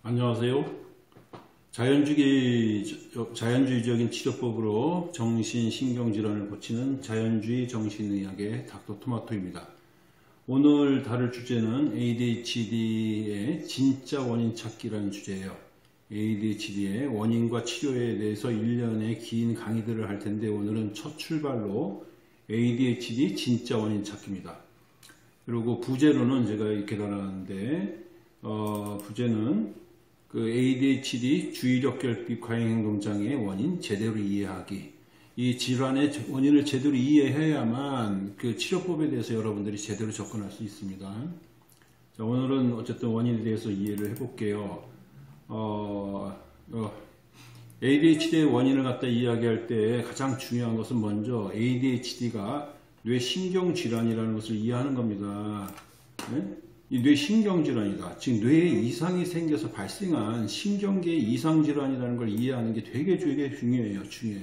안녕하세요. 자연주의적인 치료법으로 정신신경질환을 고치는 자연주의 정신의학의 닥터 토마토입니다. 오늘 다룰 주제는 ADHD의 진짜 원인 찾기라는 주제예요. ADHD의 원인과 치료에 대해서 1년의 긴 강의들을 할 텐데 오늘은 첫 출발로 ADHD 진짜 원인 찾기입니다. 그리고 부제로는 제가 이렇게 달았는데 부제는 그 ADHD 주의력 결핍 과잉행동장애의 원인 제대로 이해하기. 이 질환의 원인을 제대로 이해해야만 그 치료법에 대해서 여러분들이 제대로 접근할 수 있습니다. 자, 오늘은 어쨌든 원인에 대해서 이해를 해볼게요. ADHD의 원인을 갖다 이야기할 때 가장 중요한 것은 먼저 ADHD가 뇌신경질환이라는 것을 이해하는 겁니다. 네? 이 뇌신경질환이다. 즉 뇌에 이상이 생겨서 발생한 신경계의 이상질환이라는 걸 이해하는 게 되게 중요해요.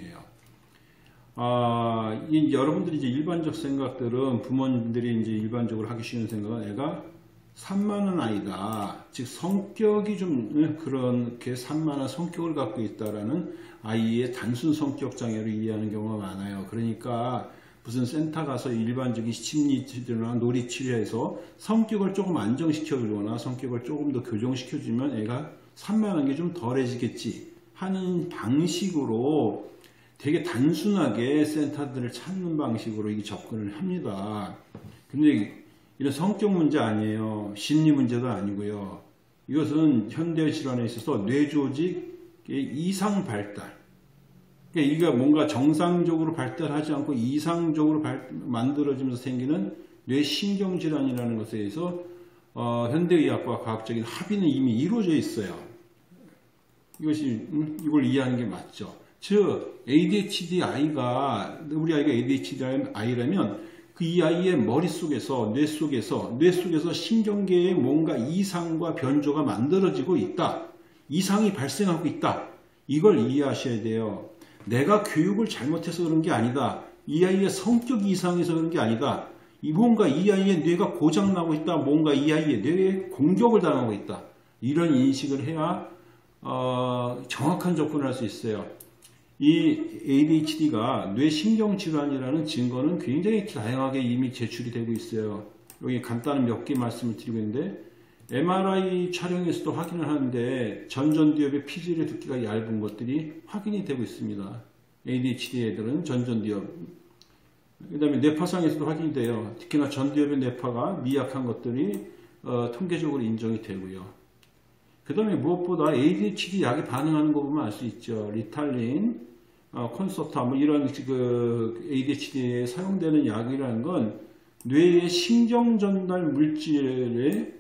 여러분들이 이제 일반적 생각들은 부모님들이 이제 일반적으로 하기 쉬운 생각은 애가 산만한 아이다. 즉 성격이 좀 그렇게 산만한 성격을 갖고 있다라는 아이의 단순 성격 장애로 이해하는 경우가 많아요. 그러니까 무슨 센터 가서 일반적인 심리치료나 놀이치료에서 성격을 조금 안정시켜주거나 성격을 조금 더 교정시켜주면 애가 산만한 게 좀 덜해지겠지 하는 방식으로 되게 단순하게 센터들을 찾는 방식으로 이게 접근을 합니다. 근데 이런 성격 문제 아니에요. 심리 문제도 아니고요. 이것은 현대 질환에 있어서 뇌조직의 이상 발달. 그러니까 이게 뭔가 정상적으로 발달하지 않고 이상적으로 만들어지면서 생기는 뇌신경질환이라는 것에 대해서 현대의학과 과학적인 합의는 이미 이루어져 있어요. 이걸 이해하는 게 맞죠. 즉 ADHD 아이가 우리 아이가 ADHD 아이라면 그 이 아이의 머릿속에서 뇌 속에서 신경계에 뭔가 이상과 변조가 만들어지고 있다. 이상이 발생하고 있다. 이걸 이해하셔야 돼요. 내가 교육을 잘못해서 그런 게 아니다. 이 아이의 성격이 이상해서 그런 게 아니다. 뭔가 이 아이의 뇌가 고장나고 있다. 뭔가 이 아이의 뇌에 공격을 당하고 있다. 이런 인식을 해야 정확한 접근을 할 수 있어요. 이 ADHD가 뇌신경질환이라는 증거는 굉장히 다양하게 이미 제출이 되고 있어요. 여기 간단한 몇 개 말씀을 드리고 있는데 MRI 촬영에서도 확인을 하는데 전전두엽의 피질의 두께가 얇은 것들이 확인이 되고 있습니다. ADHD 애들은 전전두엽. 그 다음에 뇌파상에서도 확인이 돼요. 특히나 전두엽의 뇌파가 미약한 것들이 통계적으로 인정이 되고요. 그 다음에 무엇보다 ADHD 약이 반응하는 거 보면 알 수 있죠. 리탈린, 콘서타 이런 그 ADHD에 사용되는 약이라는 건 뇌의 신경전달 물질에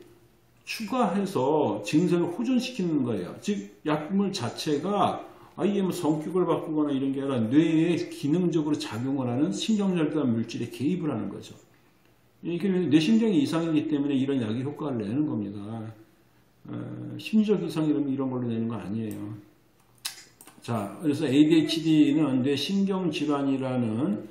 추가해서 증상을 호전시키는 거예요. 즉 약물 자체가 아이의 성격을 바꾸거나 이런 게 아니라 뇌에 기능적으로 작용을 하는 신경전달 물질에 개입을 하는 거죠. 이게 뇌신경이 이상이기 때문에 이런 약이 효과를 내는 겁니다. 심리적 이상이라면 이런 걸로 내는 거 아니에요. 자, 그래서 ADHD는 뇌신경질환이라는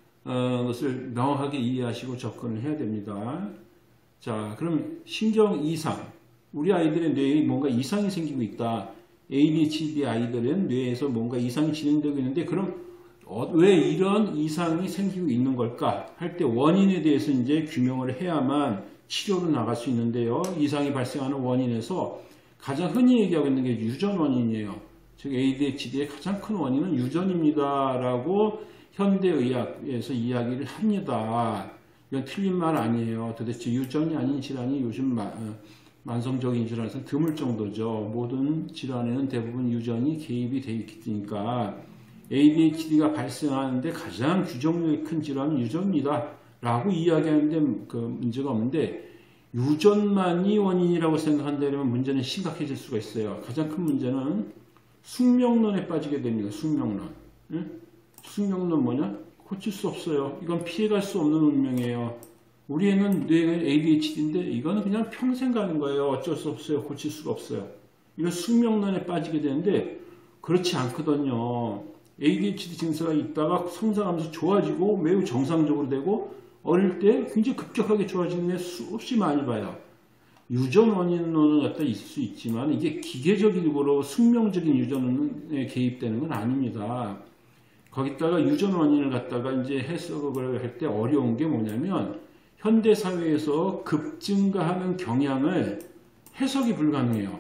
것을 명확하게 이해하시고 접근을 해야 됩니다. 자, 그럼 신경 이상. 우리 아이들의 뇌에 뭔가 이상이 생기고 있다. ADHD 아이들은 뇌에서 뭔가 이상이 진행되고 있는데 그럼 왜 이런 이상이 생기고 있는 걸까? 할 때 원인에 대해서 이제 규명을 해야만 치료로 나갈 수 있는데요. 이상이 발생하는 원인에서 가장 흔히 얘기하고 있는 게 유전 원인이에요. 즉 ADHD의 가장 큰 원인은 유전입니다. 라고 현대의학에서 이야기를 합니다. 이건 틀린 말 아니에요. 도대체 유전이 아닌 질환이 요즘 만성적인 질환에서 드물 정도죠. 모든 질환에는 대부분 유전이 개입이 되어 있으니까 ADHD가 발생하는데 가장 규정력이 큰 질환은 유전입니다. 라고 이야기하는데 그 문제가 없는데 유전만이 원인이라고 생각한다면 문제는 심각해질 수가 있어요. 가장 큰 문제는 숙명론에 빠지게 됩니다. 숙명론. 응? 숙명론 뭐냐? 고칠 수 없어요. 이건 피해갈 수 없는 운명이에요. 우리 애는 뇌가 ADHD인데 이거는 그냥 평생 가는 거예요. 어쩔 수 없어요. 고칠 수가 없어요. 이런 숙명론에 빠지게 되는데 그렇지 않거든요. ADHD 증세가 있다가 성장하면서 좋아지고 매우 정상적으로 되고 어릴 때 굉장히 급격하게 좋아지는 애 수없이 많이 봐요. 유전 원인론은 갖다 있을 수 있지만 이게 기계적으로 숙명적인 유전에 개입되는 건 아닙니다. 거기다가 유전 원인을 갖다가 이제 해석을 할 때 어려운 게 뭐냐면 현대 사회에서 급증가하는 경향을 해석이 불가능해요.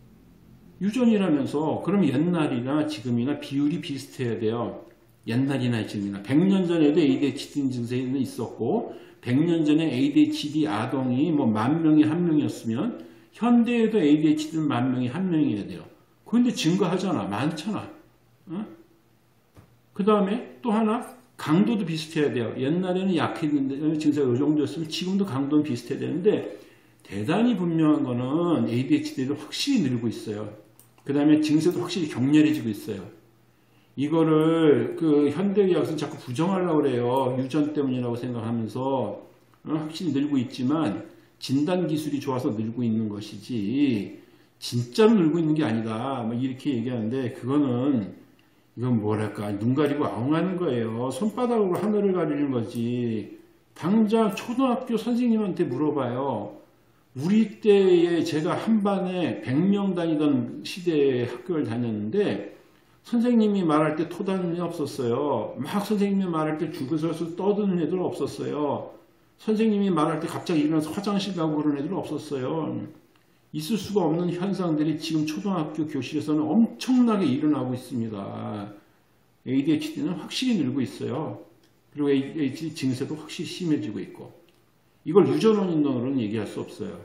유전이라면서 그럼 옛날이나 지금이나 비율이 비슷해야 돼요. 옛날이나 지금이나 100년 전에도 ADHD 증세는 있었고 100년 전에 ADHD 아동이 뭐 10,000명에 1명이었으면 현대에도 ADHD는 10,000명에 1명이어야 돼요. 그런데 증가하잖아. 많잖아. 그 다음에 또 하나 강도도 비슷해야 돼요. 옛날에는 약했는데 증세가 이 정도였으면 지금도 강도는 비슷해야 되는데 대단히 분명한 거는 ADHD도 확실히 늘고 있어요. 그 다음에 증세도 확실히 격렬해지고 있어요. 이거를 그 현대의학에서는 자꾸 부정하려고 그래요. 유전 때문이라고 생각하면서 확실히 늘고 있지만 진단기술이 좋아서 늘고 있는 것이지 진짜로 늘고 있는 게 아니다. 뭐 이렇게 얘기하는데 이건 뭐랄까 눈 가리고 아웅하는 거예요. 손바닥으로 하늘을 가리는 거지. 당장 초등학교 선생님한테 물어봐요. 우리 때에 제가 한 반에 100명 다니던 시대에 학교를 다녔는데 선생님이 말할 때 토다는 애 없었어요. 막 선생님이 말할 때 줄 서서 떠드는 애들 없었어요. 선생님이 말할 때 갑자기 일어나서 화장실 가고 그런 애들 없었어요. 있을 수가 없는 현상들이 지금 초등학교 교실에서는 엄청나게 일어나고 있습니다. ADHD는 확실히 늘고 있어요. 그리고 ADHD 증세도 확실히 심해지고 있고 이걸 유전 원인론으로는 얘기할 수 없어요.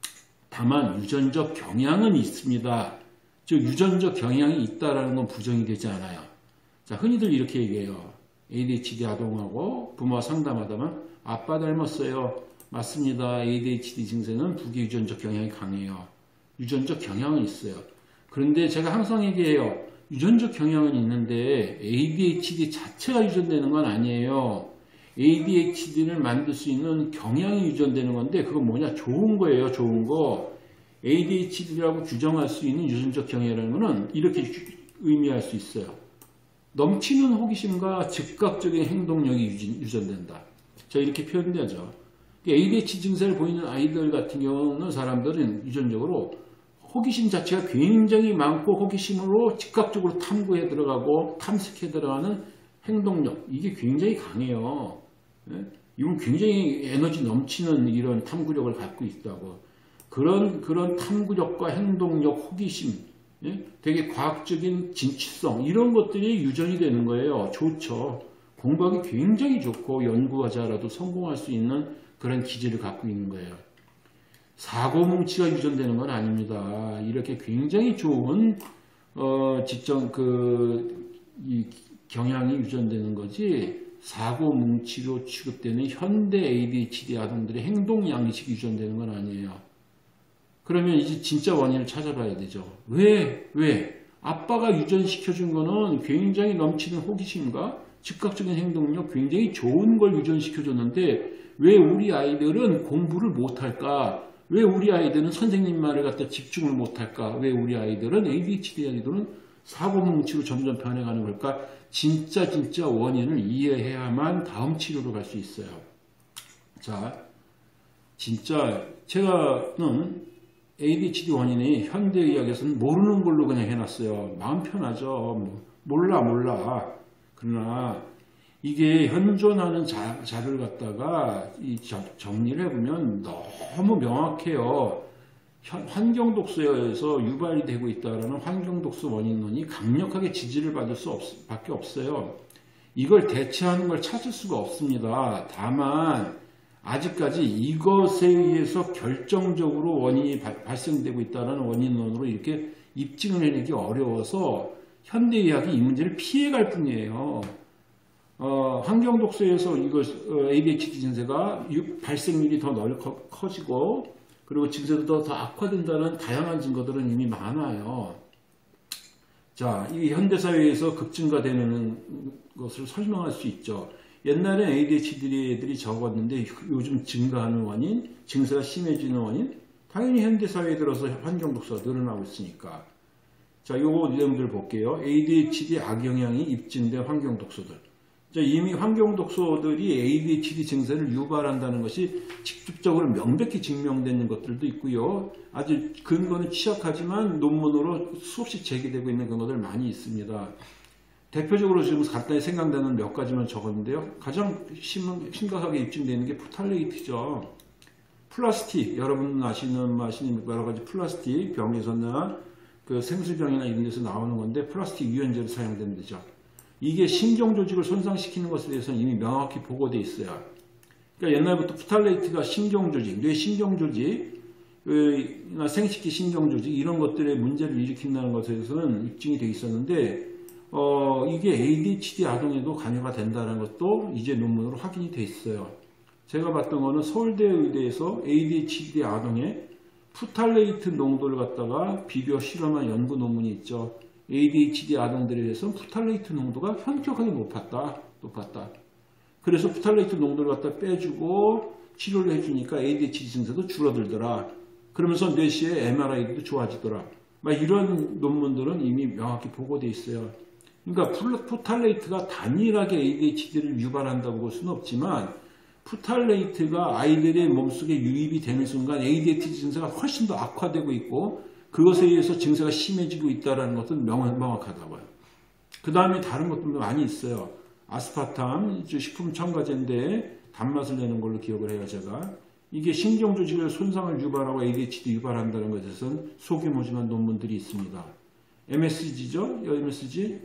다만 유전적 경향은 있습니다. 즉 유전적 경향이 있다라는 건 부정이 되지 않아요. 자, 흔히들 이렇게 얘기해요. ADHD 아동하고 부모와 상담하다만 아빠 닮았어요. 맞습니다. ADHD 증세는 부기유전적 경향이 강해요. 유전적 경향은 있어요. 그런데 제가 항상 얘기해요. 유전적 경향은 있는데 ADHD 자체가 유전되는 건 아니에요. ADHD를 만들 수 있는 경향이 유전되는 건데 그건 뭐냐? 좋은 거예요. 좋은 거. ADHD라고 규정할 수 있는 유전적 경향이라는 것은 이렇게 의미할 수 있어요. 넘치는 호기심과 즉각적인 행동력이 유전된다. 자, 이렇게 표현되죠. ADHD 증세를 보이는 아이들 같은 경우는 사람들은 유전적으로 호기심 자체가 굉장히 많고 호기심으로 즉각적으로 탐구해 들어가고 탐색해 들어가는 행동력 이게 굉장히 강해요. 이건 굉장히 에너지 넘치는 이런 탐구력을 갖고 있다고. 그런 탐구력과 행동력, 호기심, 되게 과학적인 진취성 이런 것들이 유전이 되는 거예요. 좋죠. 공부하기 굉장히 좋고 연구가 잘해도 성공할 수 있는 그런 기질을 갖고 있는 거예요. 사고뭉치가 유전되는 건 아닙니다. 이렇게 굉장히 좋은 이 경향이 유전되는 거지 사고뭉치로 취급되는 현대 ADHD 아동들의 행동 양식이 유전되는 건 아니에요. 그러면 이제 진짜 원인을 찾아봐야 되죠. 왜? 아빠가 유전시켜준 거는 굉장히 넘치는 호기심과 즉각적인 행동력, 굉장히 좋은 걸 유전시켜줬는데 왜 우리 아이들은 공부를 못할까? 왜 우리 아이들은 선생님 말을 갖다 집중을 못할까? 왜 우리 아이들은 ADHD 아이들은 사고뭉치로 점점 변해가는 걸까? 진짜 원인을 이해해야만 다음 치료로 갈 수 있어요. 자, 진짜 제가는 ADHD 원인이 현대의학에서는 모르는 걸로 그냥 해놨어요. 마음 편하죠. 몰라. 그러나 이게 현존하는 자를 갖다가 정리를 해보면 너무 명확해요. 환경독소에서 유발이 되고 있다는 환경독소 원인론이 강력하게 지지를 받을 수밖에 없어요. 이걸 대체하는 걸 찾을 수가 없습니다. 다만 아직까지 이것에 의해서 결정적으로 원인이 발생되고 있다는 원인론으로 이렇게 입증을 해내기 어려워서 현대의학이 이 문제를 피해갈 뿐이에요. 환경독소에서 ADHD 증세가 발생률이 더 커지고 그리고 증세도 더 악화된다는 다양한 증거들은 이미 많아요. 자, 이 현대사회에서 급증가되는 것을 설명할 수 있죠. 옛날에 ADHD 애들이 적었는데 요즘 증가하는 원인, 증세가 심해지는 원인, 당연히 현대사회에 들어서 환경독소가 늘어나고 있으니까. 자, 요거 내용들 볼게요. ADHD 악영향이 입증된 환경독소들. 이미 환경 독소들이 ADHD 증세를 유발한다는 것이 직접적으로 명백히 증명되는 것들도 있고요. 아주 근거는 취약하지만 논문으로 수없이 제기되고 있는 근거들 많이 있습니다. 대표적으로 지금 간단히 생각나는 몇 가지만 적었는데요. 가장 심각하게 입증되는 게 프탈레이트죠. 플라스틱, 여러분 아시는 여러 가지 플라스틱 병에서나 그 생수병이나 이런 데서 나오는 건데 플라스틱 유연제로 사용되는 데죠. 이게 신경 조직을 손상시키는 것에 대해서는 이미 명확히 보고되어 있어요. 그러니까 옛날부터 프탈레이트가 신경 조직, 뇌 신경 조직, 생식기 신경 조직 이런 것들의 문제를 일으킨다는 것에 대해서는 입증이 되어 있었는데 이게 ADHD 아동에도 관여가 된다는 것도 이제 논문으로 확인이 되어 있어요. 제가 봤던 거는 서울대 의대에서 ADHD 아동의 프탈레이트 농도를 갖다가 비교 실험한 연구 논문이 있죠. ADHD 아동들에 대해서 프탈레이트 농도가 현격하게 높았다. 그래서 프탈레이트 농도를 갖다 빼주고 치료를 해주니까 ADHD 증세도 줄어들더라. 그러면서 뇌시의 MRI도 좋아지더라. 이런 논문들은 이미 명확히 보고되어 있어요. 그러니까 프탈레이트가 단일하게 ADHD를 유발한다고 볼 수는 없지만 프탈레이트가 아이들의 몸속에 유입이 되는 순간 ADHD 증세가 훨씬 더 악화되고 있고 그것에 의해서 증세가 심해지고 있다는 것은 명확하다고요. 그 다음에 다른 것들도 많이 있어요. 아스파탐, 식품 첨가제인데 단맛을 내는 걸로 기억을 해요, 제가. 이게 신경조직의 손상을 유발하고 ADHD 유발한다는 것에 대해서는 소규모지만 논문들이 있습니다. MSG죠? MSG,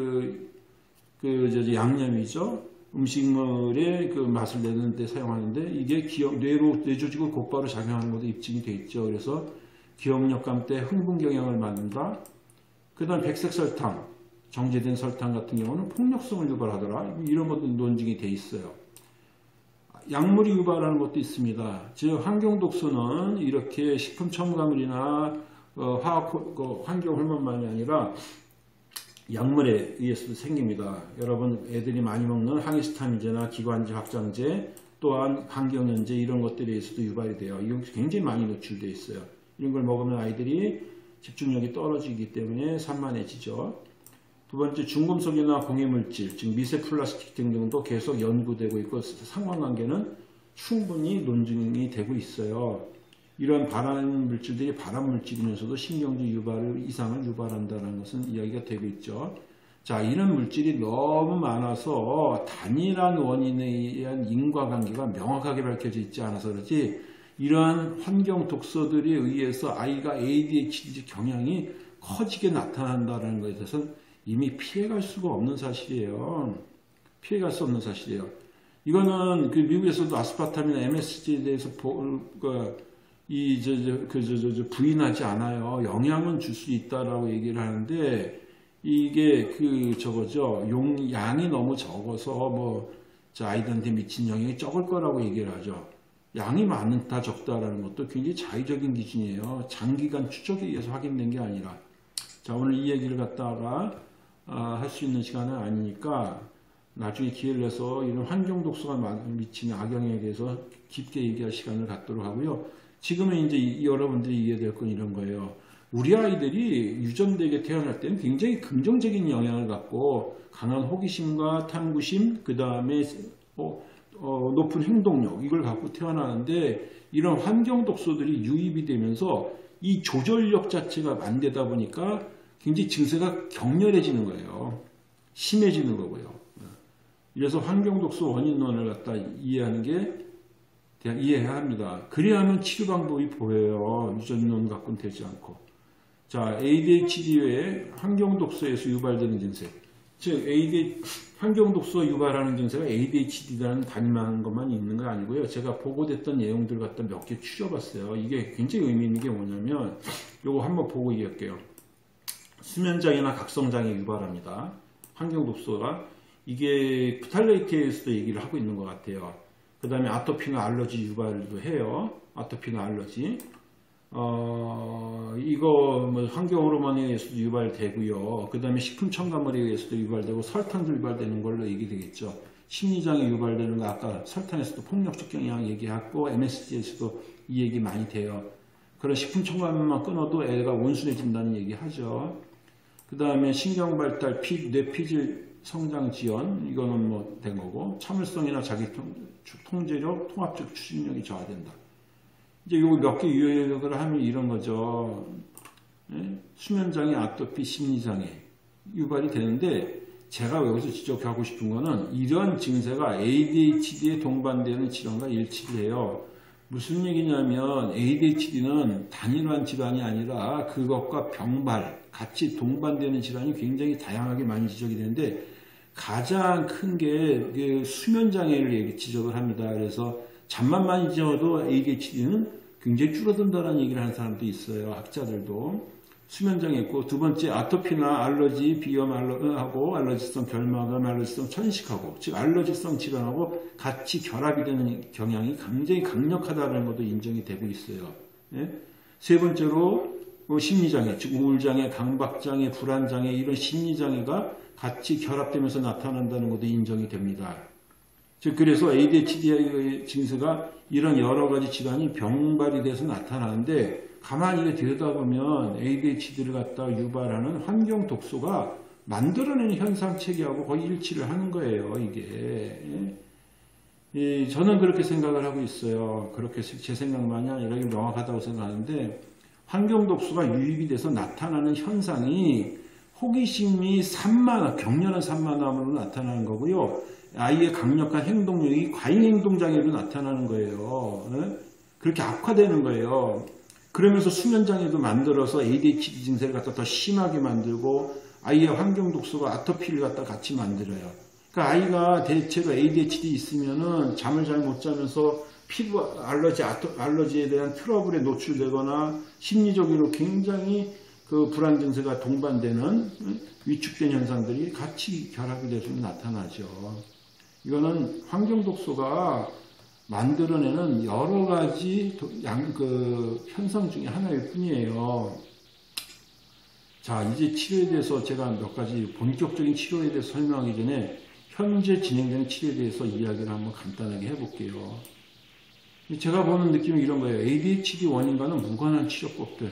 양념이죠? 음식물의 그 맛을 내는 데 사용하는데 이게 뇌조직을 곧바로 작용하는 것도 입증이 되어 있죠. 그래서 기억력감 때 흥분 경향을 만든다. 그 다음 백색설탕, 정제된 설탕 같은 경우는 폭력성을 유발하더라. 이런 것도 논증이 되어 있어요. 약물이 유발하는 것도 있습니다. 즉 환경독소는 이렇게 식품 첨가물이나 환경 호르몬만이 아니라 약물에 의해서도 생깁니다. 여러분 애들이 많이 먹는 항히스타민제나 기관지 확장제 또한 환경연제 이런 것들에 의해서도 유발이 돼요. 이건 굉장히 많이 노출되어 있어요. 이런 걸 먹으면 아이들이 집중력이 떨어지기 때문에 산만해지죠. 두 번째 중금속이나 공해물질, 즉 미세 플라스틱 등등도 계속 연구되고 있고 상관관계는 충분히 논증이 되고 있어요. 이런 발암 물질들이 발암 물질이면서도 신경질 이상을 유발한다는 것은 이야기가 되고 있죠. 자, 이런 물질이 너무 많아서 단일한 원인에 의한 인과관계가 명확하게 밝혀져 있지 않아서 그렇지 이러한 환경 독소들에 의해서 아이가 ADHD 경향이 커지게 나타난다는 것에 대해서는 이미 피해갈 수가 없는 사실이에요. 피해갈 수 없는 사실이에요. 이거는 미국에서도 아스파탐이나 MSG에 대해서 부인하지 않아요. 영향은 줄 수 있다라고 얘기를 하는데 이게 양이 너무 적어서 아이들한테 미친 영향이 적을 거라고 얘기를 하죠. 양이 많다 적다라는 것도 굉장히 자의적인 기준이에요. 장기간 추적에 의해서 확인된 게 아니라. 자, 오늘 이 얘기를 갖다가 할 수 있는 시간은 아니니까 나중에 기회를 내서 이런 환경 독소가 미치는 악영향에 대해서 깊게 얘기할 시간을 갖도록 하고요. 지금은 이제 여러분들이 이해될 건 이런 거예요. 우리 아이들이 유전되게 태어날 때는 굉장히 긍정적인 영향을 갖고 강한 호기심과 탐구심, 그 다음에 높은 행동력 이걸 갖고 태어나는데 이런 환경 독소들이 유입이 되면서 이 조절력 자체가 안 되다 보니까 굉장히 증세가 격렬해지는 거예요. 심해지는 거고요. 그래서 환경 독소 원인론을 갖다 이해하는 게 이해해야 합니다. 그래야만 치료 방법이 보여요. 유전론 갖고는 되지 않고. 자, ADHD 외에 환경 독소에서 유발되는 증세. 즉, 환경 독소 유발하는 증세가 ADHD라는 단임한 것만 있는 거 아니고요. 제가 보고됐던 내용들 갖다 몇 개 추려봤어요. 이게 굉장히 의미 있는 게 뭐냐면, 요거 한번 보고 얘기할게요. 수면장애나 각성장애 유발합니다. 환경 독소가. 이게 프탈레이트에서도 얘기를 하고 있는 것 같아요. 그 다음에 아토피나 알러지 유발도 해요. 아토피나 알러지. 이거 환경 호르몬에 의해서도 유발되고요. 그 다음에 식품 첨가물에 의해서도 유발되고 설탕도 유발되는 걸로 얘기되겠죠. 심리장애 유발되는 거 아까 설탕에서도 폭력적 경향 얘기하고 MSG에서도 이 얘기 많이 돼요. 그런 식품 첨가물만 끊어도 애가 온순해진다는 얘기 하죠. 그 다음에 신경발달, 뇌피질 성장 지연, 이거는 뭐 된 거고, 참을성이나 자기 통제력, 통합적 추진력이 저하된다. 이제 요거 몇 개 유형을 하면 이런 거죠. 예? 수면장애, 아토피, 심리장애 유발이 되는데, 제가 여기서 지적하고 싶은 거는 이런 증세가 ADHD에 동반되는 질환과 일치를 해요. 무슨 얘기냐면 ADHD는 단일한 질환이 아니라 그것과 병발, 같이 동반되는 질환이 굉장히 다양하게 많이 지적이 되는데, 가장 큰 게 수면장애를 지적을 합니다. 그래서 잠만 많이 자도 ADHD는 굉장히 줄어든다는 얘기를 하는 사람도 있어요. 학자들도. 수면장애 있고, 두 번째 아토피나 알러지, 비염하고 알러지성 결막암, 알러지성 천식하고, 즉 알러지성 질환하고 같이 결합이 되는 경향이 굉장히 강력하다는 것도 인정이 되고 있어요. 예? 세 번째로 심리장애, 즉 우울장애, 강박장애, 불안장애 이런 심리장애가 같이 결합되면서 나타난다는 것도 인정이 됩니다. 즉 그래서 ADHD의 증세가 이런 여러 가지 질환이 병발이 돼서 나타나는데, 가만히 들여다보면 ADHD를 갖다 유발하는 환경 독소가 만들어내는 현상 체계하고 거의 일치를 하는 거예요, 이게. 저는 그렇게 생각을 하고 있어요. 그렇게 제 생각만이 아니라 명확하다고 생각하는데, 환경 독소가 유입이 돼서 나타나는 현상이 호기심이 격렬한 산만함으로 나타나는 거고요. 아이의 강력한 행동력이 과잉행동장애로 나타나는 거예요. 그렇게 악화되는 거예요. 그러면서 수면장애도 만들어서 ADHD 증세를 갖다 더 심하게 만들고, 아이의 환경 독소가 아토피를 갖다 같이 만들어요. 그러니까 아이가 대체로 ADHD 있으면은 잠을 잘 못 자면서 피부 알러지에 대한 트러블에 노출되거나 심리적으로 굉장히 그 불안 증세가 동반되는 위축된 현상들이 같이 결합이 돼서 나타나죠. 이거는 환경 독소가 만들어내는 여러 가지 현상 중에 하나일 뿐이에요. 자, 이제 치료에 대해서 제가 몇 가지 본격적인 치료에 대해서 설명하기 전에 현재 진행되는 치료에 대해서 이야기를 한번 간단하게 해볼게요. 제가 보는 느낌은 이런 거예요. ADHD 원인과는 무관한 치료법들.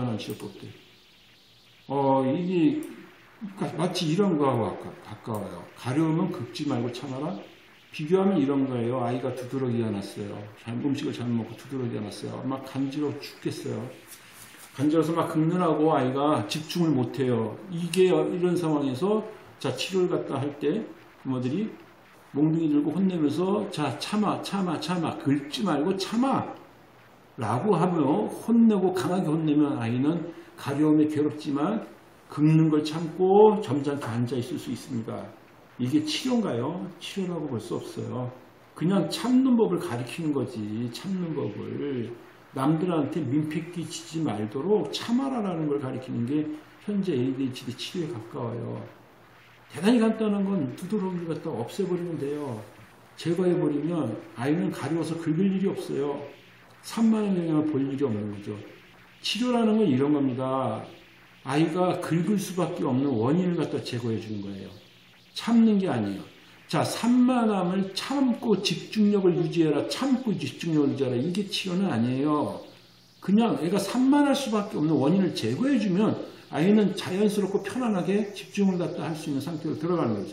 이게 마치 이런 거하고 가까워요. 가려우면 긁지 말고 참아라. 비교하면 이런 거예요. 아이가 두드러기가 났어요. 음식을 잘못 먹고 두드러기가 났어요. 막 간지러워 죽겠어요. 간지러워서 막 긁느라고 아이가 집중을 못해요. 이게 이런 상황에서 자 치료를 갖다 할 때 부모들이 몽둥이 들고 혼내면서 자 참아 긁지 말고 참아 라고 하며 혼내고 강하게 혼내면 아이는 가려움에 괴롭지만 긁는 걸 참고 점잖게 앉아 있을 수 있습니다. 이게 치료인가요? 치료라고 볼 수 없어요. 그냥 참는 법을 가르치는 거지. 참는 법을. 남들한테 민폐 끼치지 말도록 참아라라는 걸 가르치는 게 현재 ADHD 치료에 가까워요. 대단히 간단한 건 두드러기를 갖다 없애버리면 돼요. 제거해버리면 아이는 가려워서 긁을 일이 없어요. 산만한 영향을 볼 일이 없는 거죠. 치료라는 건 이런 겁니다. 아이가 긁을 수밖에 없는 원인을 갖다 제거해 주는 거예요. 참는 게 아니에요. 자, 산만함을 참고 집중력을 유지해라. 참고 집중력을 유지해라. 이게 치료는 아니에요. 그냥 애가 산만할 수밖에 없는 원인을 제거해 주면 아이는 자연스럽고 편안하게 집중을 갖다 할 수 있는 상태로 들어가는 거죠.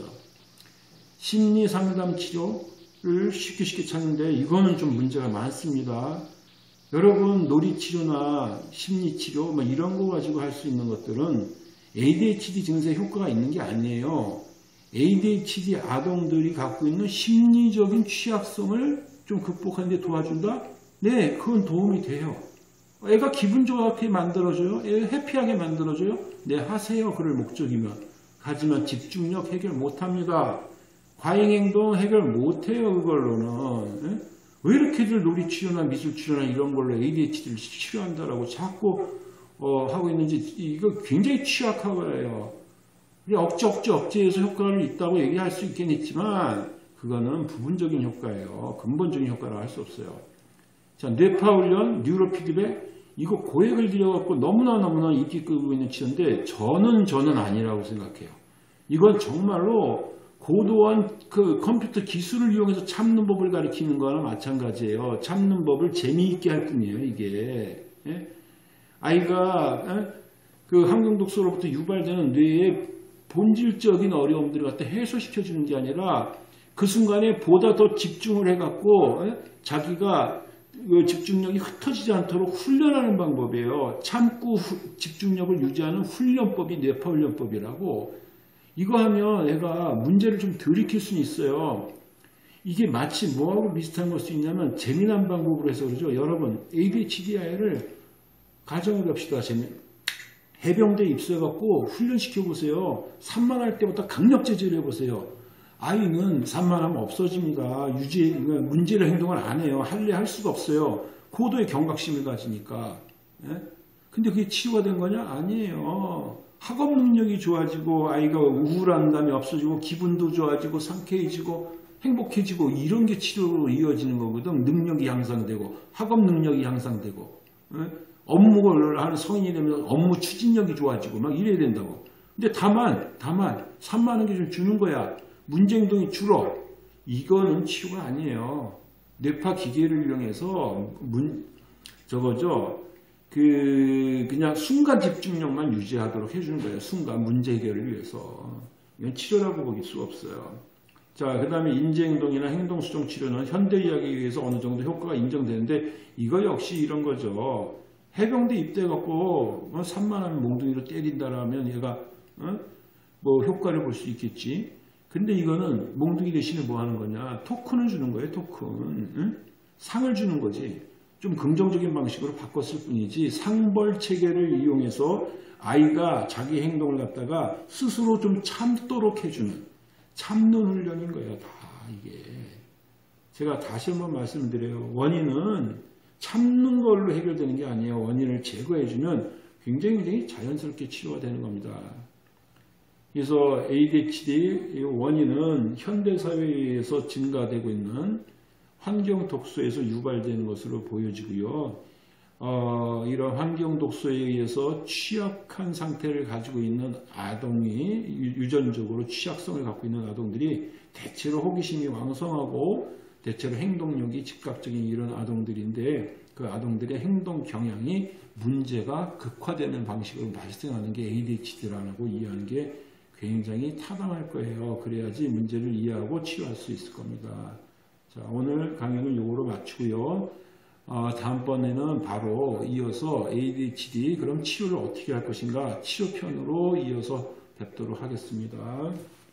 심리 상담 치료를 쉽게 찾는데 이거는 좀 문제가 많습니다. 여러분 놀이치료나 심리치료 뭐 이런 거 가지고 할 수 있는 것들은 ADHD 증세에 효과가 있는 게 아니에요. ADHD 아동들이 갖고 있는 심리적인 취약성을 좀 극복하는 데 도와준다? 네, 그건 도움이 돼요. 애가 기분 좋게 만들어줘요? 애 해피하게 만들어줘요? 네, 하세요. 그럴 목적이면. 하지만 집중력 해결 못합니다. 과잉행동 해결 못해요. 그걸로는. 왜 이렇게들 놀이치료나 미술치료나 이런 걸로 ADHD를 치료한다라고 자꾸 하고 있는지 이거 굉장히 취약하거예요. 억제해서 효과를 있다고 얘기할 수 있겠지만 그거는 부분적인 효과예요. 근본적인 효과라고 할 수 없어요. 자, 뇌파훈련, 뉴로피드백 이거 고액을 들여갖고 너무나 인기 끌고 있는 치료인데 저는 아니라고 생각해요. 이건 정말로 고도한 그 컴퓨터 기술을 이용해서 참는 법을 가리키는 거나 마찬가지예요. 참는 법을 재미있게 할 뿐이에요, 이게. 예? 아이가 그 환경독소로부터 유발되는 뇌의 본질적인 어려움들을 갖다 해소시켜 주는 게 아니라 그 순간에 보다 더 집중을 해갖고 자기가 집중력이 흩어지지 않도록 훈련하는 방법이에요. 참고 집중력을 유지하는 훈련법이 뇌파 훈련법이라고. 이거 하면 애가 문제를 좀 덜 익힐 수는 있어요. 이게 마치 뭐하고 비슷한 걸 수 있냐면 재미난 방법으로 해서 그러죠. 여러분 ADHD를 가정을 합시다. 해병대에 입소해갖고 훈련시켜보세요. 산만할 때부터 강력 제재를 해보세요. 아이는 산만하면 없어집니다. 문제를 행동을 안 해요. 할 수가 없어요. 고도의 경각심을 가지니까. 예? 근데 그게 치유가 된 거냐? 아니에요. 학업 능력이 좋아지고 아이가 우울한 감이 없어지고 기분도 좋아지고 상쾌해지고 행복해지고 이런 게 치료로 이어지는 거거든. 능력이 향상되고 학업 능력이 향상되고 업무를 하는 성인이 되면 업무 추진력이 좋아지고 막 이래야 된다고. 근데 다만 산만한 게 좀 주는 거야. 문제 행동이 줄어. 이거는 치유가 아니에요. 뇌파 기계를 이용해서 그냥 순간 집중력만 유지하도록 해주는 거예요. 순간 문제 해결을 위해서. 이건 치료라고 보기 수가 없어요. 자, 그 다음에 인지행동이나 행동수정 치료는 현대의학에 의해서 어느 정도 효과가 인정되는데 이거 역시 이런 거죠. 해병대 입대해갖고 산만하면 몽둥이로 때린다라면 얘가 효과를 볼 수 있겠지. 근데 이거는 몽둥이 대신에 뭐 하는 거냐. 토큰을 주는 거예요. 토큰. 상을 주는 거지. 좀 긍정적인 방식으로 바꿨을 뿐이지 상벌 체계를 이용해서 아이가 자기 행동을 갖다가 스스로 좀 참도록 해주는 참는 훈련인 거예요. 다 이게. 제가 다시 한번 말씀드려요. 원인은 참는 걸로 해결되는 게 아니에요. 원인을 제거해주면 굉장히 자연스럽게 치료가 되는 겁니다. 그래서 ADHD 원인은 현대사회에서 증가되고 있는 환경 독소에서 유발되는 것으로 보여지고요. 이런 환경 독소에 의해서 취약한 상태를 가지고 있는 아동이 유전적으로 취약성을 갖고 있는 아동들이 대체로 호기심이 왕성하고 대체로 행동력이 즉각적인 이런 아동들인데 그 아동들의 행동 경향이 문제가 극화되는 방식으로 발생하는 게 ADHD라고 이해하는 게 굉장히 타당할 거예요. 그래야지 문제를 이해하고 치유할 수 있을 겁니다. 자, 오늘 강의는 요거로 마치고요. 다음번에는 바로 이어서 ADHD 그럼 치료를 어떻게 할 것인가 치료편으로 이어서 뵙도록 하겠습니다.